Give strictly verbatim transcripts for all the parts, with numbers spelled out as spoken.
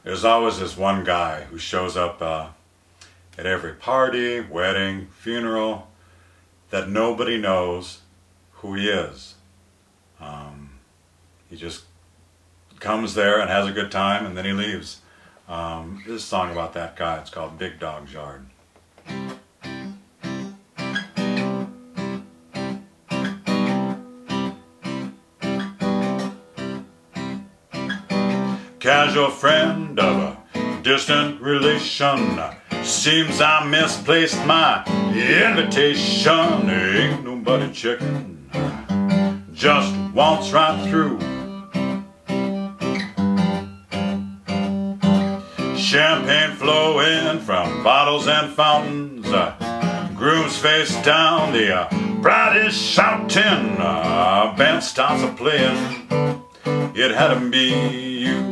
There's always this one guy who shows up uh, at every party, wedding, funeral, that nobody knows who he is. Um, he just comes there and has a good time and then he leaves. Um, this is a song about that guy. It's called Big Dog's Yard. Casual friend of a distant relation, seems I misplaced my invitation. Ain't nobody checking, just waltz right through. Champagne flowing from bottles and fountains, uh, grooms face down, the uh, bride is shouting, uh, band starts a playing, it had to be you.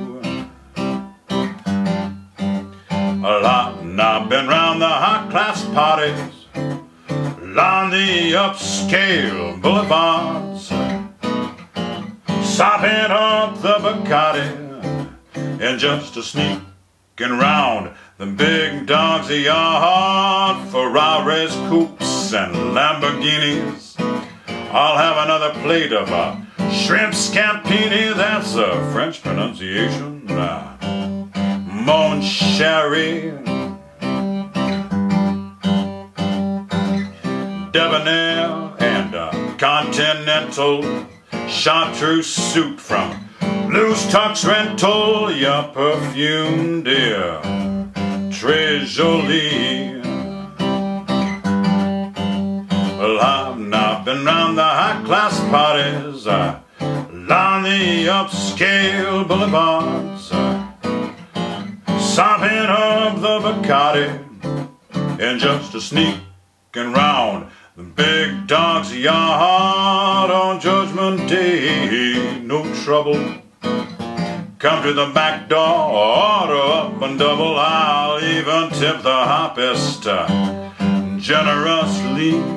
A lot, and I've been round the high-class parties, along the upscale boulevards, sopping up the Bacardi, and just a sneaking round the big dog's yard. Ferraris, coupes, and Lamborghinis. I'll have another plate of uh, shrimp scampini, that's a French pronunciation. Uh, Mon Chéri, debonair and uh, continental, chartreuse suit from Loose Tux Rental, your perfume, dear, très jolie. Well, I've not been round the high-class parties, uh, along the upscale boulevards, uh, sopping up the Bacardi, and just a sneaking round the big dog's yard on Judgment Day. No trouble, come to the back door, order up and double. I'll even tip the hoppist uh, generously.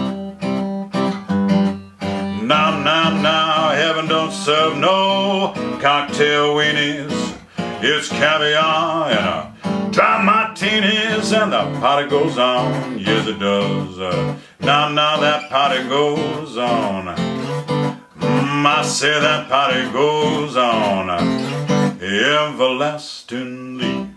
Now, now, now, heaven don't serve no cocktail weenies. It's caviar and a dry martinis, and the party goes on. Yes, it does. Uh, now, now, that party goes on. Mm, I say that party goes on everlastingly.